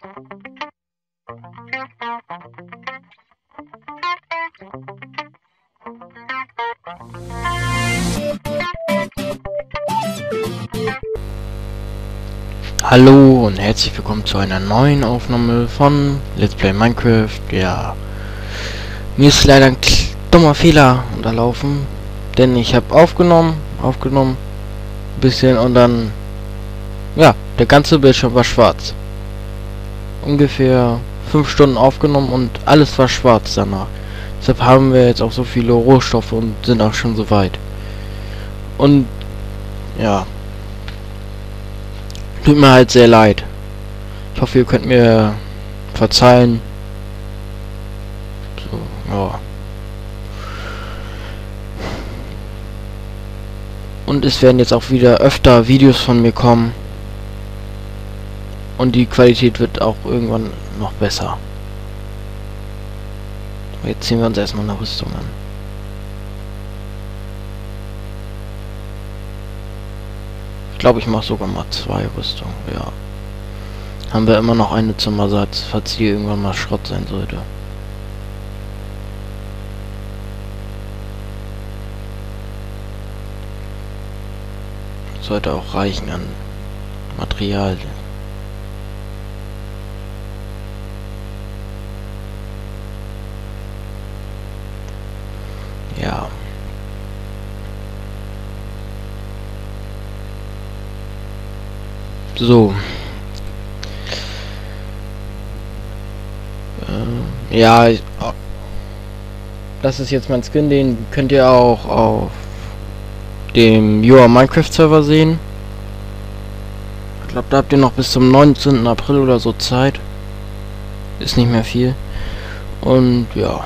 Hallo und herzlich willkommen zu einer neuen Aufnahme von Let's Play Minecraft. Ja, mir ist leider ein dummer Fehler unterlaufen, denn ich habe aufgenommen, ein bisschen und dann, ja, der ganze Bildschirm war schwarz. Ungefähr 5 Stunden aufgenommen und alles war schwarz danach. Deshalb haben wir jetzt auch so viele Rohstoffe und sind auch schon so weit. Und, ja. Tut mir halt sehr leid. Ich hoffe, ihr könnt mir verzeihen. So, ja. Und es werden jetzt auch wieder öfter Videos von mir kommen. Und die Qualität wird auch irgendwann noch besser. Jetzt ziehen wir uns erstmal eine Rüstung an. Ich glaube, ich mache sogar mal 2 Rüstungen, ja. Haben wir immer noch eine zum Ersatz, falls hier irgendwann mal Schrott sein sollte. Sollte auch reichen an Material. Ja. So. Ja, das ist jetzt mein Skin, den könnt ihr auch auf dem Your Minecraft Server sehen. Ich glaube, da habt ihr noch bis zum 19. April oder so Zeit. Ist nicht mehr viel. Und ja.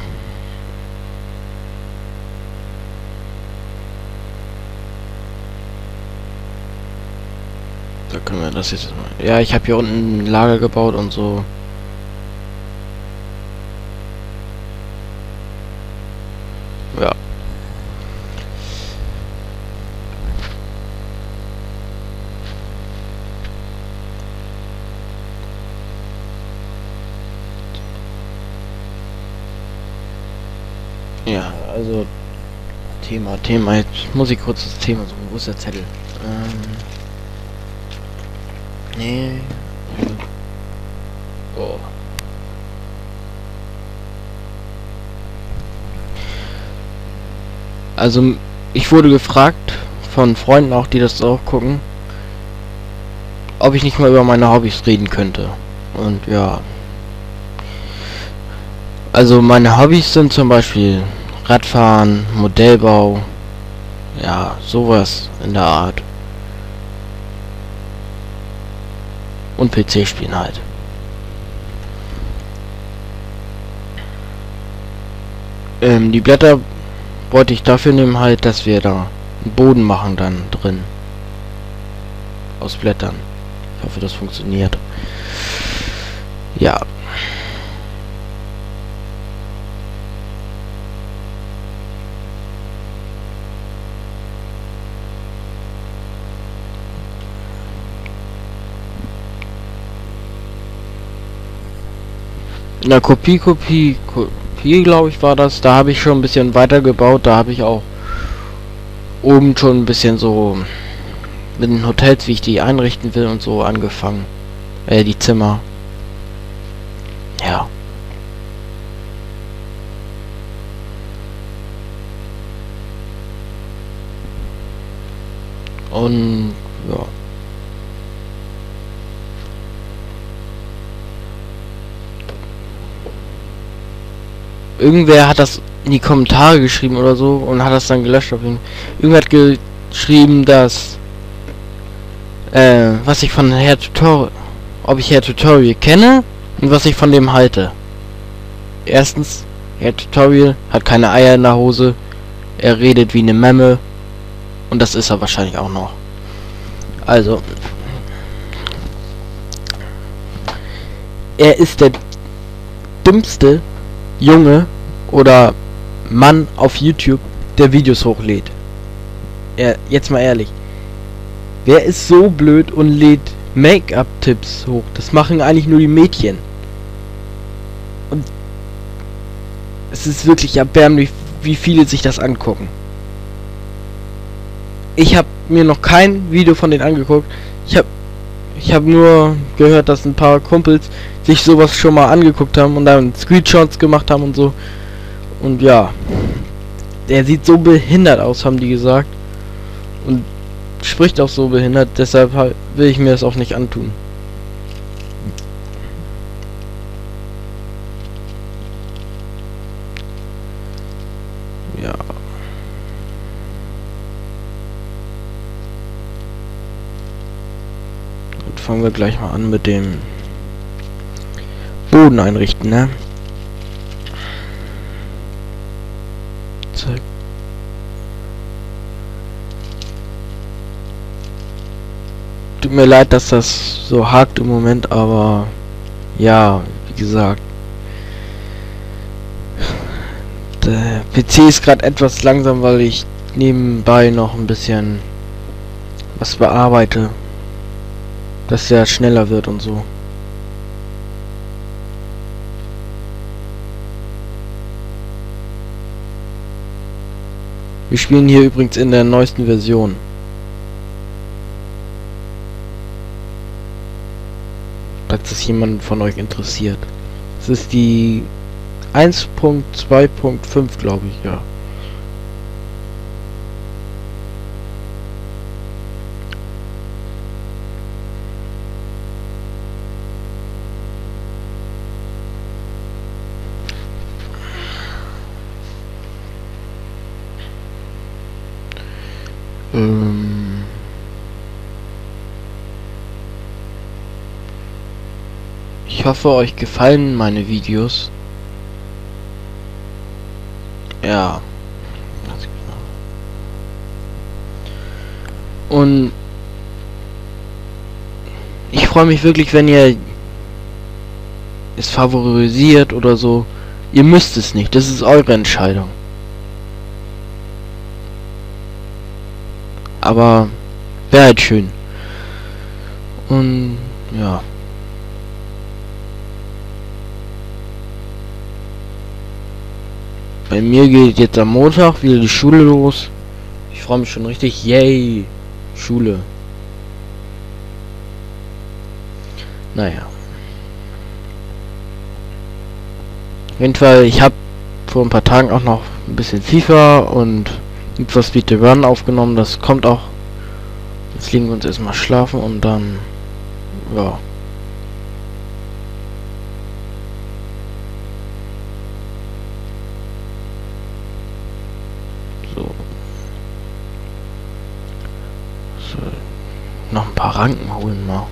Da können wir das jetzt mal. Ja, ich habe hier unten ein Lager gebaut und so. Ja. Ja, also Thema. Jetzt muss ich kurz das Thema suchen. Wo ist der Zettel? Nee. Oh. Also, ich wurde gefragt von Freunden auch, die das auch gucken, ob ich nicht mal über meine Hobbys reden könnte. Und ja. Also, meine Hobbys sind zum Beispiel Radfahren, Modellbau, ja, sowas in der Art. Und PC spielen halt. Die Blätter wollte ich dafür nehmen halt, dass wir da einen Boden machen dann drin. Aus Blättern. Ich hoffe, das funktioniert. Ja. In der Kopie, glaube ich, war das. Da habe ich schon ein bisschen weiter gebaut. Da habe ich auch oben schon ein bisschen so mit den Hotels, wie ich die einrichten will und so angefangen. Die Zimmer. Ja. Und ja. Irgendwer hat das in die Kommentare geschrieben oder so und hat das dann gelöscht auf ihn. Irgendwer hat geschrieben, dass was ich von Herr Tutorial, ob ich Herr Tutorial kenne und was ich von dem halte. Erstens, Herr Tutorial hat keine Eier in der Hose, er redet wie eine Memme und das ist er wahrscheinlich auch noch. Also, er ist der dümmste Junge oder Mann auf YouTube, der Videos hochlädt. Jetzt mal ehrlich. Wer ist so blöd und lädt Make-up-Tipps hoch. Das machen eigentlich nur die Mädchen. Und es ist wirklich erbärmlich, wie viele sich das angucken. Ich habe mir noch kein Video von denen angeguckt. Ich hab nur gehört, dass ein paar Kumpels sich sowas schon mal angeguckt haben und dann Screenshots gemacht haben und so. Und ja, der sieht so behindert aus, haben die gesagt. Und spricht auch so behindert, deshalb will ich mir das auch nicht antun. Ja. Und fangen wir gleich mal an mit dem Boden einrichten, ne? Zack. Tut mir leid, dass das so hakt im Moment, aber ja, wie gesagt, der PC ist gerade etwas langsam, weil ich nebenbei noch ein bisschen was bearbeite, dass der schneller wird und so. Wir spielen hier übrigens in der neuesten Version. Falls es jemand von euch interessiert. Es ist die 1.2.5, glaube ich, ja. Ich hoffe, euch gefallen meine Videos. Ja. Und ich freue mich wirklich, wenn ihr es favorisiert oder so. Ihr müsst es nicht, das ist eure Entscheidung. Aber wäre halt schön. Und ja. Bei mir geht jetzt am Montag wieder die Schule los. Ich freue mich schon richtig. Yay! Schule. Naja. Auf jeden Fall, ich habe vor ein paar Tagen auch noch ein bisschen FIFA und etwas Speed the Run aufgenommen. Das kommt auch. Jetzt legen wir uns erstmal schlafen und dann, ja. So. Noch ein paar Ranken holen mal.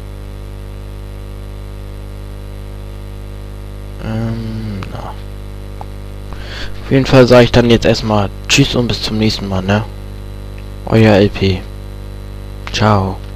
Na. Auf jeden Fall sage ich dann jetzt erstmal Tschüss und bis zum nächsten Mal, ne? Euer LP. Ciao.